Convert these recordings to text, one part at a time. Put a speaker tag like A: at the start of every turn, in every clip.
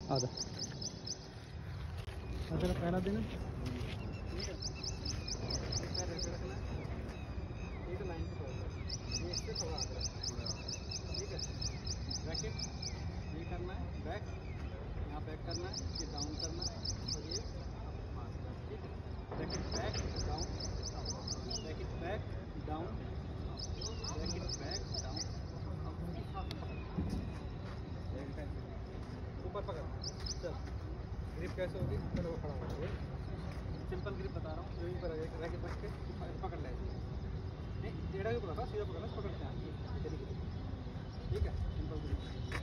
A: आधा अच्छा पहला दिन
B: ठीक है, पैर ऐसे रखना है, एक लाइन पे छोड़ना है, ये इससे थोड़ा आगे रखना है, ठीक है। रैकेट ये करना है, बैक यहाँ बैक करना है, ये डाउन करना है और ये मार करना है, ठीक है। Racket back down, racket back down, racket back down, ऊपर पकड़। चल ग्रिप कैसे होगी, चलो वो खड़ा हो गया। सिंपल ग्रिप बता रहा हूँ, जो ऊपर रैकेट रख के पकड़ ले, नहीं टेढ़ा भी पकड़ा, सीधा पकड़ना, पकड़ते हैं ठीक है। सिंपल ग्रिप,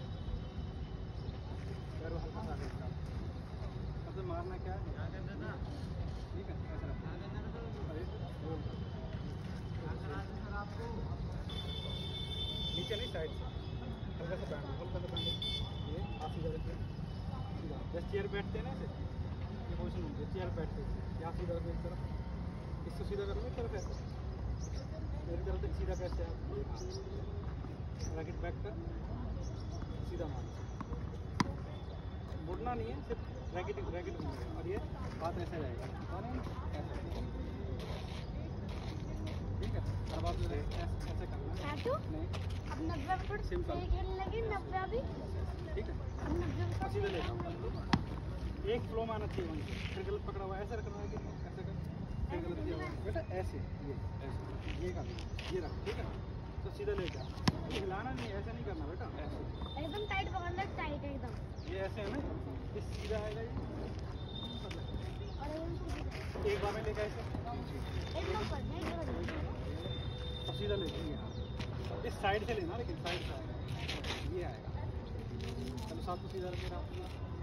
B: पैर हल्का सा आगे निकाल, सबसे मारना क्या है, ठीक है, ऐसा रखना नीचे नहीं, साइड से हल्का सा बैंड, हल्का सा बैंड, ये आप सीधा रखिए, सीधा जैसे चेयर बैठते हैं ना, ऐसे ये पोजिशन होती है, चेयर बैठते हैं, यहाँ सीधा रखो एक तरफ, इसको सीधा करोगे एक तरफ ऐसे, मेरी तरफ से सीधा कैसे आप रैकेट बैक कर, सीधा मार, मुड़ना नहीं है, सिर्फ रैकेट रैकेट घूमेगा और ये हाथ ऐसे जाएगा, ऐसे, ठीक है। अब आप ऐसे करना है, नहीं
C: अब 90
B: सिंपल
C: खेलने लगे, 90 अभी,
B: ठीक है।
C: अब 90
B: सीधे ले जाओ, एक फ्लो में आना चाहिए, फिर गलत पकड़ा हुआ ऐसे रखना है कि ऐसे कर, फिर गलत किया हुआ बेटा ऐसे, ये ऐसे, ये कर, ये रख, ठीक है। तो सीधे ले जाओ, हिलाना नहीं, ऐसे नहीं करना बेटा, ऐसे
C: एकदम टाइट पकड़ना, टाइट एकदम,
B: ये ऐसे है ना, ये सीधा आएगा ये,
C: और
B: एक बार में लेकर ऐसे
C: एकदम पर
B: और सीधा ले जाइए, इस साइड से लेना, लेकिन साइड से आएगा, ये आएगा। चलो साथ को सीधा रखे आप।